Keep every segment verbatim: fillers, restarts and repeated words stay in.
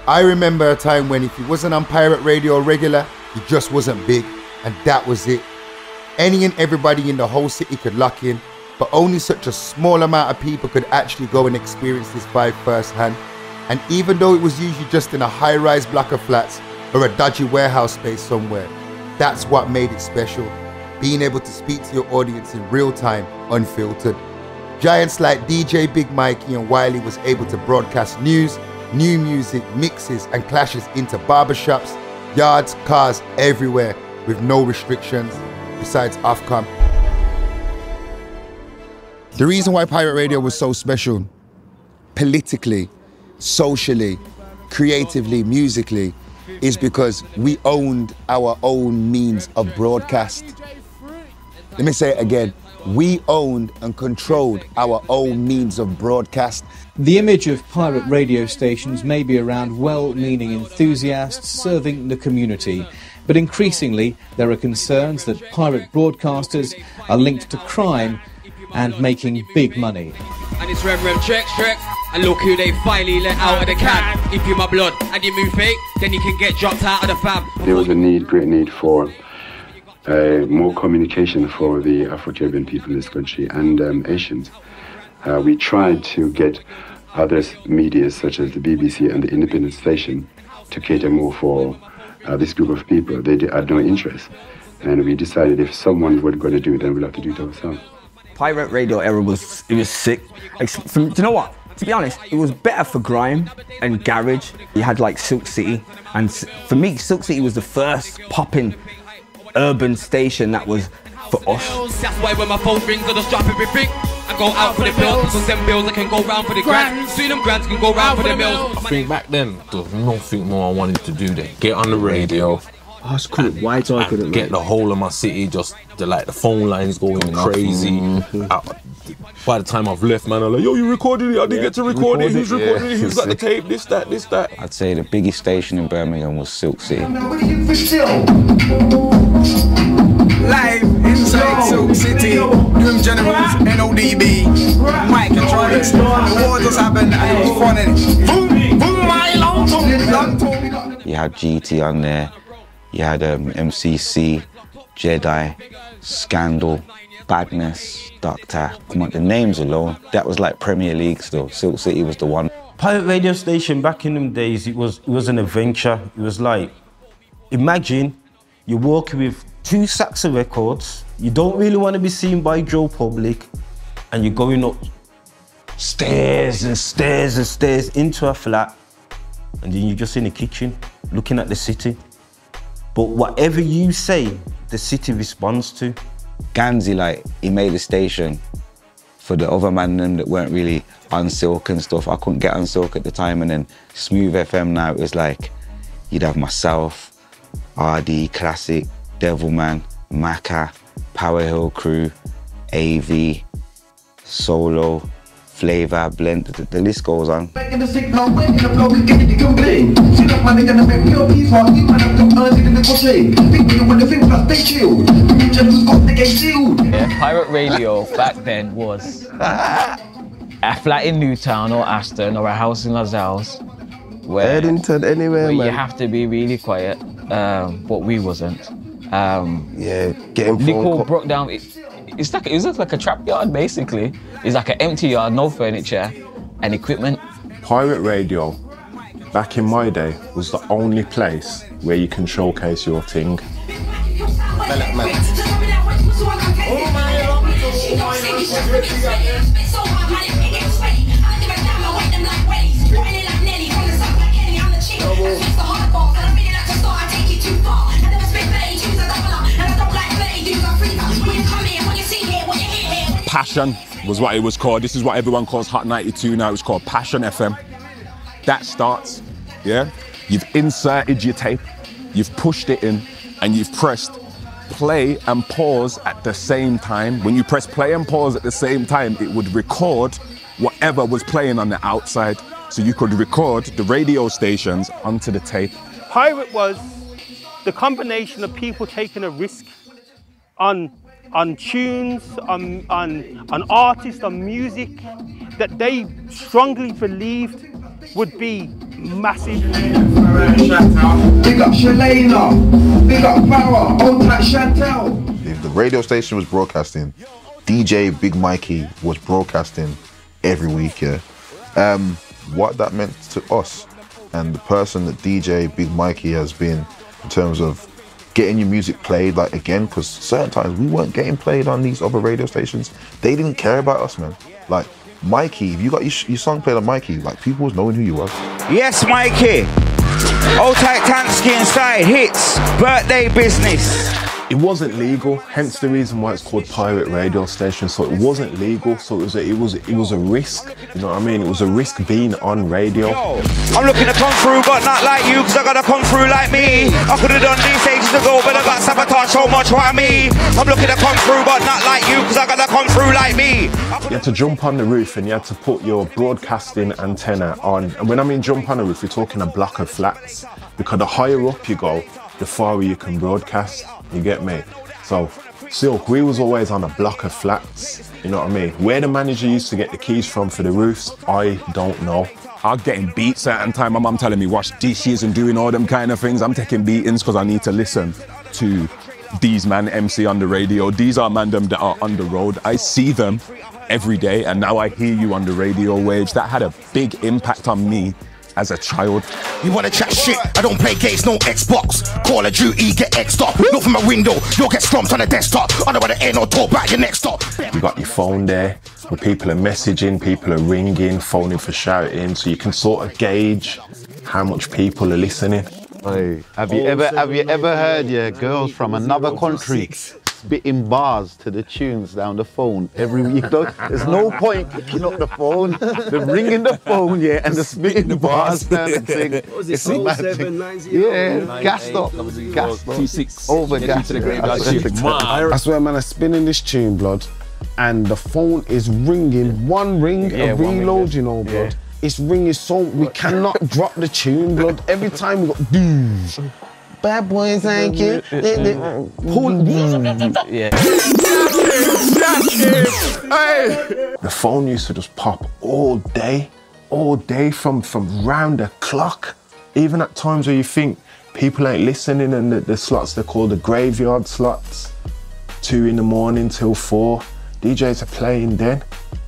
I remember a time when if you wasn't on pirate radio regular, you just wasn't big, and that was it. Any and everybody in the whole city could lock in, but only such a small amount of people could actually go and experience this vibe firsthand. And even though it was usually just in a high-rise block of flats or a dodgy warehouse space somewhere, that's what made it special. Being able to speak to your audience in real time, unfiltered. Giants like D J Big Mikey and Wiley was able to broadcast news, new music, mixes and clashes into barbershops, yards, cars, everywhere with no restrictions besides Ofcom. The reason why pirate radio was so special, politically, socially, creatively, musically, is because we owned our own means of broadcast. Let me say it again. We owned and controlled our own means of broadcast. The image of pirate radio stations may be around well-meaning enthusiasts serving the community, but increasingly there are concerns that pirate broadcasters are linked to crime and making big money. And it's Rem Rem Trek Trek, and look who they finally let out of the can. If you're my blood and you move fake, then you can get dropped out of the fam. There was a need, great need for Uh, more communication for the Afro-Caribbean people in this country and um, Asians. Uh, we tried to get other media such as the B B C and the independent station to cater more for uh, this group of people. They had no interest, and we decided if someone was going to do it, then we'll have to do it ourselves. Pirate radio era was, it was sick. Like, from, do you know what? To be honest, it was better for grime and garage. You had like Silk City, and for me, Silk City was the first popping urban station that was for us. That's why when my phone rings, I just drop everything and go out for the bills. Because them bills that can go round for the grand. Soon them grands can go round for the mills. I think back then, there's nothing more I wanted to do than get on the radio. Oh, it's cool. Why do I couldn't get the whole of my city, just the, like the phone lines going crazy. Mm-hmm. I, by the time I've left, man, I'm like, yo, you recorded it? I didn't yeah, get to record it. Who's recording yeah. it? Who's got the tape? This, that, this, that. I'd say the biggest station in Birmingham was Silk City. Live inside Silk City, Doom Generals, N O D B, Mike Controllers. The war just happened and it was funny. Boom, boom, my long tongue. You had G T on there, you had um, M C C, Jedi, Scandal, Badness, Doctor. Come on, the names alone, that was like Premier League still. Silk City was the one. Pirate radio station back in them days, it was, it was an adventure. It was like, imagine you're walking with two sacks of records, you don't really want to be seen by Joe Public, and you're going up stairs and stairs and stairs into a flat, and then you're just in the kitchen, looking at the city. But whatever you say, the city responds to. Ganzi, like, he made a station for the other man them that weren't really on Silk and stuff. I couldn't get on Silk at the time, and then Smooth F M now, it was like, you'd have myself, R D, Classic, Devilman, Macca, Power Hill Crew, A V, Solo, Flavor, Blend, the, the list goes on. Yeah, pirate radio back then was a flat in Newtown or Aston or a house in Lazarus. Where, Eddington, anywhere, where man. You have to be really quiet, um, but we wasn't. Um, yeah, getting Nicole broke down. It, it's like it was like a trap yard basically. It's like an empty yard, no furniture and equipment. Pirate radio, back in my day, was the only place where you can showcase your thing. Passion was what it was called. This is what everyone calls Hot ninety-two now. It's called Passion F M. That starts, yeah? You've inserted your tape, you've pushed it in, and you've pressed play and pause at the same time. When you press play and pause at the same time, it would record whatever was playing on the outside. So you could record the radio stations onto the tape. Pirate was the combination of people taking a risk on on tunes, on, on, on artists, on music, that they strongly believed would be massive. Big up Shalana, big up Farah, old tight Chantel. If the radio station was broadcasting, D J Big Mikey was broadcasting every week, yeah. Um, what that meant to us and the person that D J Big Mikey has been in terms of getting your music played, like again, because certain times we weren't getting played on these other radio stations. They didn't care about us, man. Like Mikey, if you got your, your song played on Mikey, like people was knowing who you was. Yes, Mikey. Old tight Tansky inside hits, birthday business. It wasn't legal, hence the reason why it's called pirate radio station. So it wasn't legal, so it was a, it was it was a risk. You know what I mean? It was a risk being on radio. Yo, I'm looking to come through, but not like you, cause I gotta come through like me. I could have done these ages ago, but I got sabotaged so much. Why me? I'm looking to come through, but not like you, cause I gotta come through like me. You had to jump on the roof and you had to put your broadcasting antenna on. And when I mean jump on the roof, you're talking a block of flats. Because the higher up you go, the farther you can broadcast. You get me? So, Silk, we was always on a block of flats, you know what I mean? Where the manager used to get the keys from for the roofs, I don't know. I'm getting beats at and time. My mum telling me wash dishes and doing all them kind of things. I'm taking beatings because I need to listen to these man M C on the radio. These are man them that are on the road. I see them every day and now I hear you on the radio waves. That had a big impact on me as a child. You wanna chat shit? I don't play games, no Xbox. Call of Duty, get X'd up. Look from my window, you'll get stomped on the desktop. I don't wanna air no talk back your next stop. You got your phone there, where people are messaging, people are ringing, phoning for shouting, so you can sort of gauge how much people are listening. Hey, have you ever have you ever heard your girls from another country spitting bars to the tunes down the phone every week? Though there's no point picking up the phone, they're ringing the phone, yeah, and they're spitting the bars down the thing. It's magic. Yeah, gassed up, gassed up, over gassed. I swear, man, I'm spinning this tune, blood, and the phone is ringing. One ring, a reload, you know, blood. It's ringing so we cannot drop the tune, blood. Every time we go, boom. Bad boys, thank you. Pull. Yeah. The phone used to just pop all day, all day from, from round the clock. Even at times where you think people ain't listening and the, the slots they're called the graveyard slots, two in the morning till four. D Js are playing then,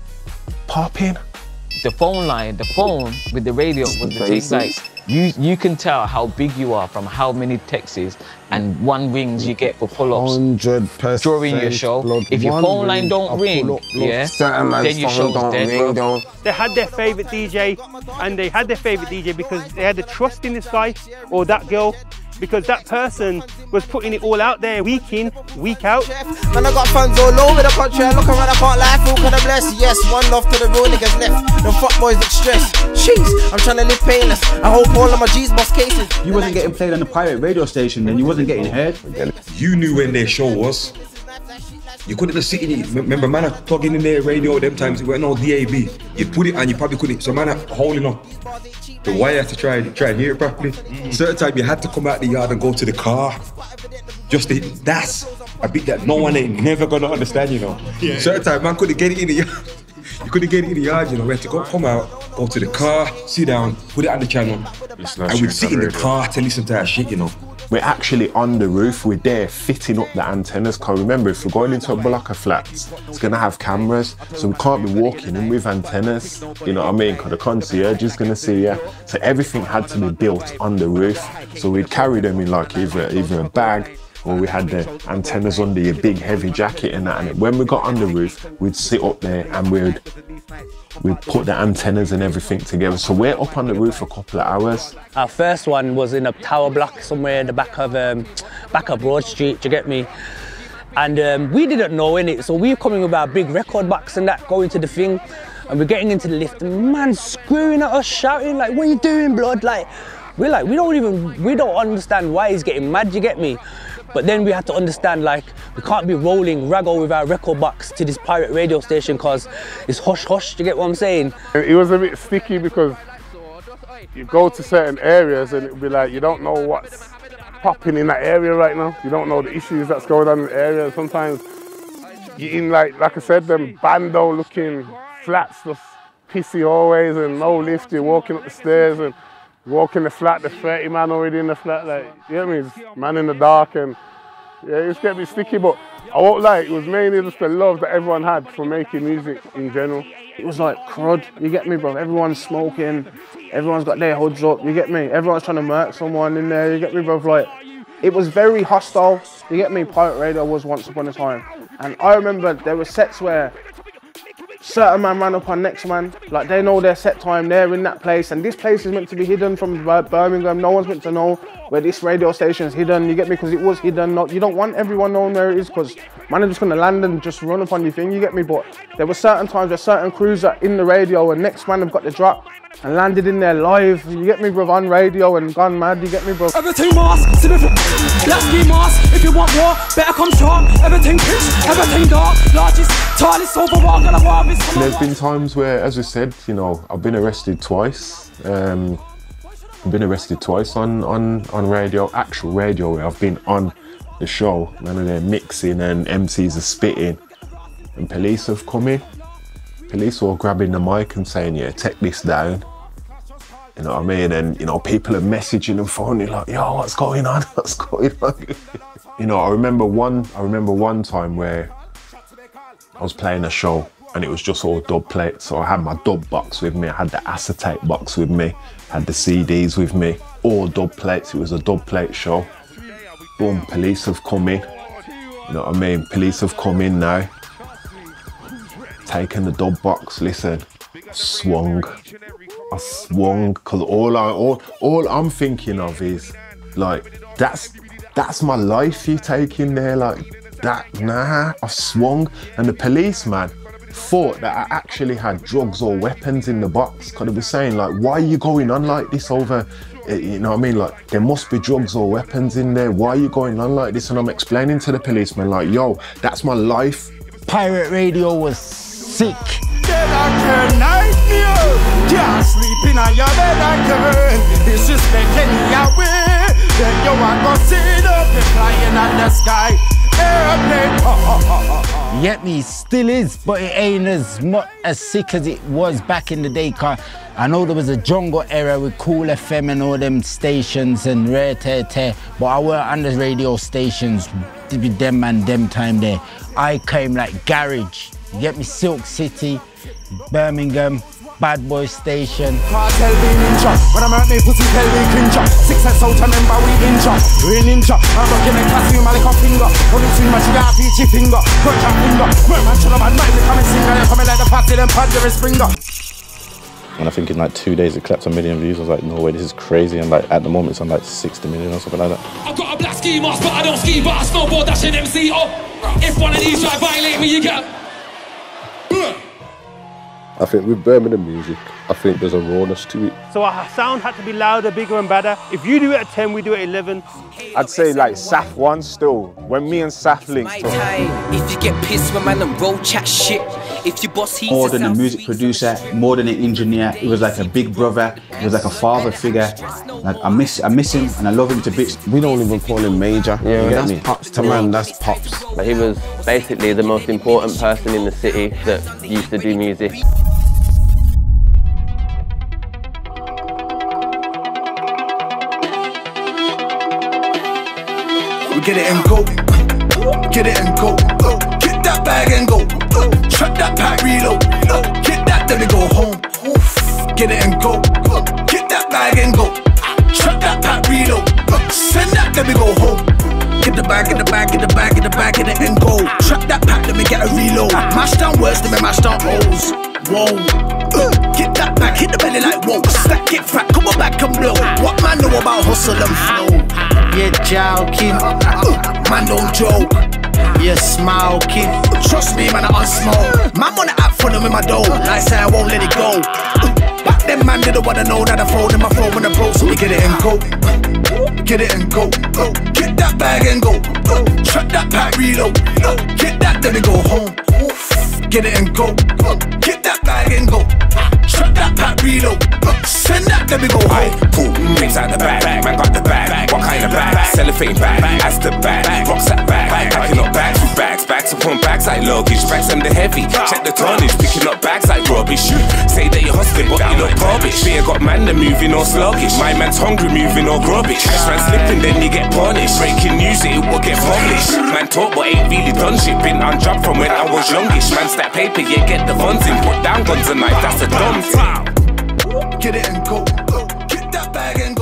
popping. The phone line, the phone with the radio was the thing. Like you, you can tell how big you are from how many texts and one rings you get for pull-ups during your show. Blood, if your phone line don't ring, blood, yeah, then your show's dead, bro. They had their favourite D J, and they had their favourite D J because they had the trust in this guy or that girl. Because that person was putting it all out there, week in, week out. Man, I got fans all over the country. I look around, I can't lie, who can I bless? Yes, one love to the real niggas left. Them fuck boys look stressed. Jeez, I'm trying to live painless. I hope all of my G's boss cases. You wasn't getting played on the pirate radio station, then you wasn't getting heard. You knew when their show was. You couldn't just sit in it. Remember, man, I plugging in their radio them times, it went no D A B. You put it and you probably couldn't. So, man, I holding up the wire to try, try and hear it properly. Mm. Certain time you had to come out the yard and go to the car. Just to, that's a bit that no one ain't never gonna understand, you know. Yeah. Certain time, man, couldn't get it in the yard. You couldn't get it in the yard, you know. We had to go, come out, go to the car, sit down, put it on the channel, and we'd sit in the car to listen to that shit, you know. We're actually on the roof, we're there fitting up the antennas, because remember, if we're going into a block of flats, it's gonna have cameras, so we can't be walking in with antennas, you know what I mean, because the concierge is gonna see you. So everything had to be built on the roof, so we'd carry them in like either, either a bag, or we had the antennas under your big heavy jacket and that, and when we got on the roof, we'd sit up there and we'd we'd put the antennas and everything together. So we're up on the roof for a couple of hours. Our first one was in a tower block somewhere in the back of um, back of Broad Street, do you get me? And um, we didn't know innit, so we were coming with our big record box and that, going to the thing, and we're getting into the lift, and man screaming at us, shouting like, "What are you doing, blood?" Like, we're like, we don't even, we don't understand why he's getting mad, you get me? But then we had to understand, like, we can't be rolling raggo with our record box to this pirate radio station because it's hush hush, do you get what I'm saying? It was a bit sticky because you go to certain areas and it'll be like, you don't know what's popping in that area right now. You don't know the issues that's going on in the area. Sometimes you're in, like, like I said, them bando looking flats just pissy hallways and no lift, you're walking up the stairs and walking the flat, the thirty man already in the flat, like, you know what I mean? It's man in the dark and yeah, it just get a bit sticky, but I won't lie, it was mainly just the love that everyone had for making music in general. It was like crud, you get me, bro? Everyone's smoking, everyone's got their hoods up, you get me? Everyone's trying to murk someone in there, you get me, bro? Like, it was very hostile, you get me? Pirate Radio was once upon a time. And I remember there were sets where certain man ran up on next man, like they know their set time, they're in that place, and this place is meant to be hidden from Birmingham. No one's meant to know where this radio station is hidden, you get me, because it was hidden. Not, you don't want everyone knowing where it is, because man are just gonna land and just run upon your thing, you get me. But there were certain times where certain crews are in the radio and next man have got the drop and landed in there live, you get me, bro, on radio and gone mad, you get me, bro. Everything mask, let's be mask. If you want war, better come strong. Everything pitch, everything dark. Largest, tallest, overall, gonna war this. There's been times where, as I said, you know, I've been arrested twice. Um, I've been arrested twice on, on, on radio, actual radio, where I've been on the show, man, and they're mixing and M Cs are spitting. And police have come in. Police were grabbing the mic and saying, yeah, take this down. You know what I mean? And, you know, people are messaging and phoning like, yo, what's going on? What's going on? You know, I remember one, I remember one time where I was playing a show and it was just all dub plates. So I had my dub box with me, I had the acetate box with me, had the C Ds with me, all dub plates. It was a dub plate show. Boom, police have come in. You know what I mean? Police have come in now. Taken the dub box, listen, swung. I swung, cause all I all all I'm thinking of is like that's that's my life you taking there, like that, nah. I swung and the policeman thought that I actually had drugs or weapons in the box. Cause they were saying like, why are you going on like this over, you know what I mean? Like there must be drugs or weapons in there. Why are you going on like this? And I'm explaining to the policeman like, yo, that's my life. Pirate Radio was sick. Can't sleep in your bed again. Disrespecting Yahweh. Then you are gonna see the flying on the sky. Airplane. You get me? Still is, but it ain't as much as sick as it was back in the day. Cause I know there was a jungle era with Cool F M and all them stations and Rare Tear Tear, but I weren't on the radio stations with them and them time there. I came like Garage. You get me? Silk City, Birmingham, Bad Boy Station. Cartel be ninja. When I'm out me pussy tell me cringe. Six and out, remember we ninja. We ninja. I'm rocking a costume like a finger. Only too much you got peachy finger. Crunch and finger. Where man should have had mind. They come and sing. They come like the party. Them pad there is springer. And I think in like two days it clapped a million views. I was like, no way, this is crazy. And like at the moment it's on like sixty million or something like that. I've got a black ski mask, but I don't ski. But I snowboard, that's an M C. Oh, if one of these try violate me, you get. I think with Birmingham music, I think there's a rawness to it. So our sound had to be louder, bigger and better. If you do it at ten, we do it at eleven. I'd say like Saf one still. When me and Saf linked up. If you get pissed when man and roll chat shit. If your boss he's more than a music producer, more than an engineer, it was like a big brother, it was like a father figure. Like I miss I miss him and I love him to bits. We don't even call him Major. Yeah, you get that's me? Pops to man, that's Pops. But he was basically the most important person in the city that used to do music. We get it and go, get it and go, get that bag and go, trap that pack, reload, get that then we go home, get it and go, get that bag and go, trap that pack, reload, send that then we go home. Get the bag, get the bag, get the bag, get the bag, get it and go. Trap that pack, let me get a reload. Mash down words, let me mash down O's. Whoa, uh, get that back, hit the belly like whoa. Stack it fat, come on back and blow. What man know about hustle and flow? You're joking, uh, man don't joke. You're smoking. Trust me, man, I unsmoke. Man wanna act funny with my dough. I say I won't let it go. Uh, back then, man didn't wanna know that I phone in my phone when I broke, so we get it and go. Get it and go, uh, get that bag and go, uh, trap that pack, reload, uh, get that then we go home, get it and go, uh, get that bag and go, trap that pack, reload, uh, send that then we go home. Pull bricks out the bag, man got the bag, what kind of bag? Cellophane bag, as the bag, rucksack bag, packing up bags with bags, bags of on bags like luggage, bags them the heavy. Check the tonnage, picking up bags like rubbish. Say that you're hustling, but you look garbage. Fear got man, they're moving all sluggish. My man's hungry, moving all grubbish. Cash man slipping, then you get punished. Breaking news, it will get published. Man talk, but ain't really done shit. Been on job from when I was youngish. Man stack paper, yeah, get the funds in. Put down guns and knife, that's a dumb thing. Get it and go. Get that bag and go.